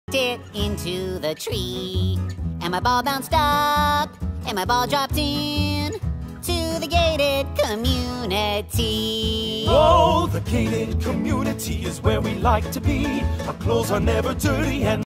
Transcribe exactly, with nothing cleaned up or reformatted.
it into the tree, and my ball bounced up, and my ball dropped in to the gated community. Oh, the gated community is where we like to be. Our clothes are never dirty and